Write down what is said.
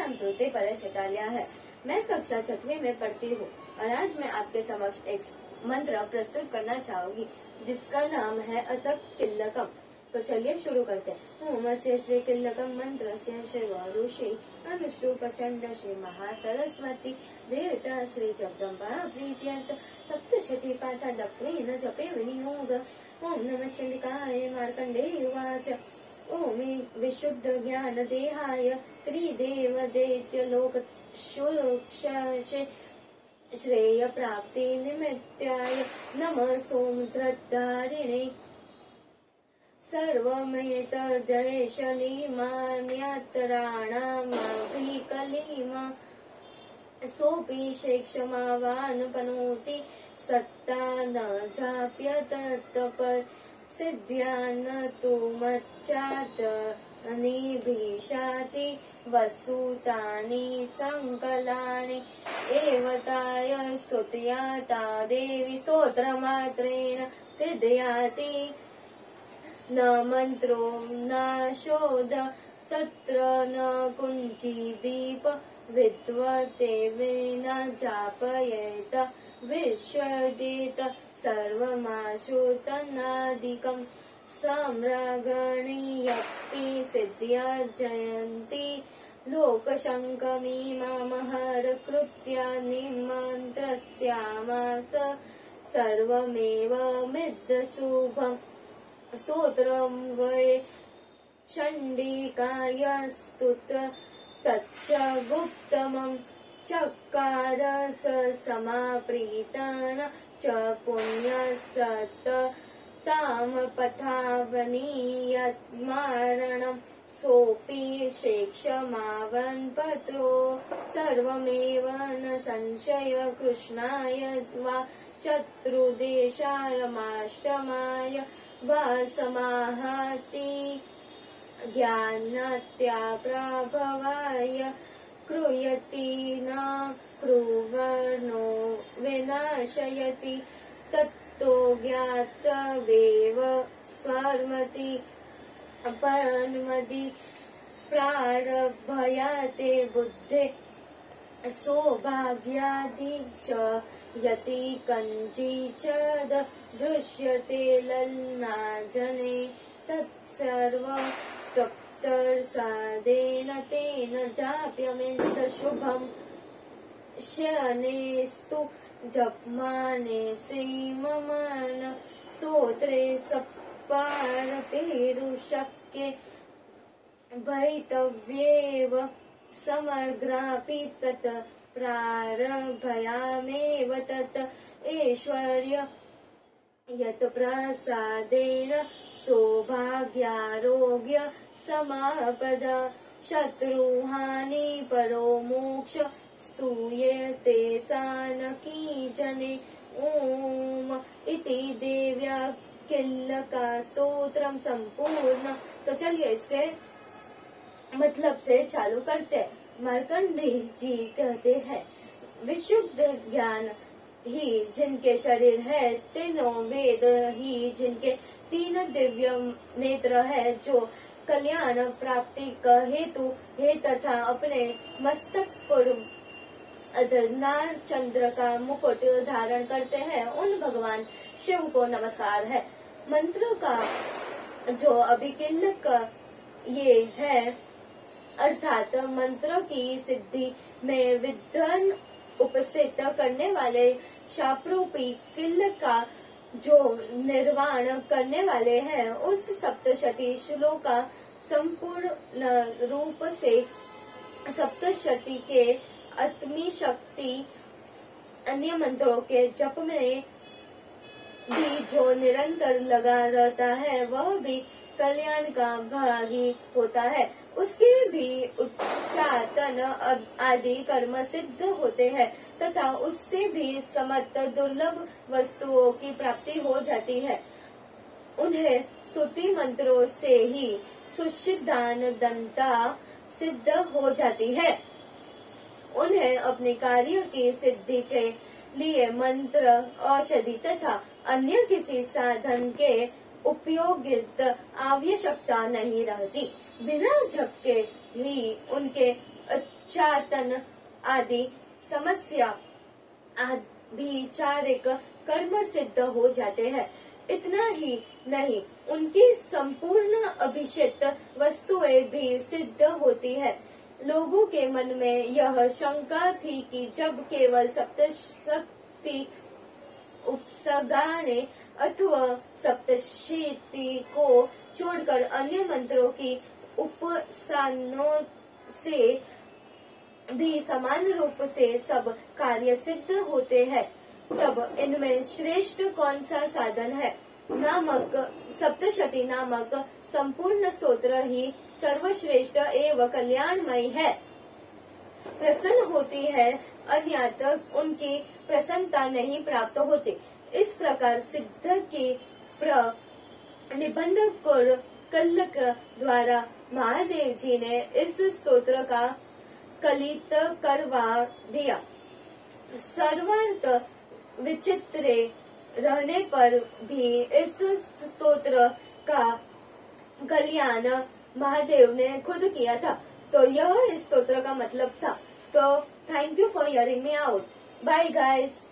नाम श्रुति परेश इटालिया है। मैं कक्षा 6वीं में पढ़ती हूँ और आज मैं आपके समक्ष एक मंत्र प्रस्तुत करना चाहूंगी जिसका नाम है अतक किल्लकम। तो चलिए शुरू करते हैं। ओमस्य श्री किल्लकम मंत्रस्य शिवऋषि अनुष्टुप चंड श्री महासरस्वती देवता श्री जगदम्बा प्रीत्यर्थ सप्तशती पाठ डक्त्वेन जपे विनियोग। ओम नमः शिवाय मार्कंडेय उवाच। ओम विशुद्ध ज्ञान देहाय त्रिदेव दैत्य लोक शुक्षे श्रेय प्राप्ति निमित्ताय नमः सोमधृतारिणे सर्वमेतद्देशलीमान्यतराणामभिकलीमा सोऽपि क्षेक्षमावान् पनोति सत्ता न जाप्यतत्पर सिद्ध्यान्न तु मच्चात् निभीषाति वसुतानि संकलानि एवताय स्तुत्या ता देवी स्तोत्रमात्रेण सिद्ध्याति न मंत्रो न शोध तत्र न कुञ्चिदीप विद्वते विन जापयेत विश्वदेत सर्वमाशुतनादिकं सम्रागणीयपि सिद्ध्या जयन्ति लोकशङ्कमीमामहरकृत्या निमन्त्रस्यामास सर्वमेव मिद्दशुभम् स्तोत्रं वै चण्डिकायास्तुत तच्च गुप्तमं चकार स समाप्रीतन च पुण्यसत तामपथावनीयमारणं सोऽपि क्षेक्षमावन्पतो सर्वमेव न संशय कृष्णाय वा चतुर्देशाय माष्टमाय वा समाहति ज्ञानत्या प्रभवाय क्रूयति न क्रूवर्णो विनाशयति तत्तो ज्ञातवेव स्वर्मति परन्मदि प्रारभयाते बुद्धे सौभाग्यादि च यति कञ्चिच्चद दृश्यते ललनाजने तत्सर्व तप्तर्सादेन तेन जाप्यमिन्द शुभम् शनेस्तु जपमाने श्रीममान स्तोत्रे सपारतेरुशक्ये भवितव्येव समग्रापि तत् प्रारभयामेव तत् ऐश्वर्य यत् प्रसादेन सौभाग्यारोग्य समापद शत्रुहानि परो मोक्ष स्तूयते सानकी जने। ओम इति देव्या किल्लका स्तोत्रम संपूर्ण। तो चलिए इसके मतलब से चालू करते हैं। मार्कंडेय जी कहते हैं विशुद्ध ज्ञान ही जिनके शरीर है, तीनों वेद ही जिनके 3 दिव्य नेत्र है, जो कल्याण प्राप्ति का हेतु है तथा अपने मस्तक पर अर्धनार चंद्र का मुकुट धारण करते हैं, उन भगवान शिव को नमस्कार है। मंत्रों का जो अभिकिल्लक ये है, अर्थात मंत्रों की सिद्धि में विद्वान उपस्थित करने वाले शाप्रूपी किल्लक का जो निर्वाण करने वाले हैं, उस सप्तशती श्लोक का संपूर्ण रूप से सप्तशती के आत्मी शक्ति अन्य मंत्रों के जप में भी जो निरंतर लगा रहता है, वह भी कल्याण का भागी होता है। उसके भी उच्चाटन आदि कर्म सिद्ध होते हैं तथा उससे भी समस्त दुर्लभ वस्तुओं की प्राप्ति हो जाती है। उन्हें स्तुति मंत्रों से ही सुसिद्धानंदता सिद्ध हो जाती है। उन्हें अपने कार्य की सिद्धि के लिए मंत्र, औषधि तथा अन्य किसी साधन के उपयोगित आवश्यकता नहीं रहती। बिना जप के ही उनके अचातन आदि समस्या आभिचारिक कर्म सिद्ध हो जाते हैं। इतना ही नहीं, उनकी संपूर्ण अभिषिक्त वस्तुएं भी सिद्ध होती है। लोगों के मन में यह शंका थी कि जब केवल सप्तशती उपसगाने अथवा सप्तशती को छोड़कर अन्य मंत्रों की उपासनाओं से भी समान रूप से सब कार्य सिद्ध होते हैं, तब इनमें श्रेष्ठ कौन सा साधन है? नामक सप्तशती नामक संपूर्ण स्तोत्र ही सर्वश्रेष्ठ एवं कल्याणमय है। प्रसन्न होती है, अन्यथा उनकी प्रसन्नता नहीं प्राप्त होती। इस प्रकार सिद्ध के निबंध कल्लक द्वारा महादेव जी ने इस स्तोत्र का कलित करवा दिया। सर्वार्थ विचित्र रहने पर भी इस स्तोत्र का कल्याण महादेव ने खुद किया था। तो यह इस स्तोत्र का मतलब था। तो thank you for hearing me out. Bye guys.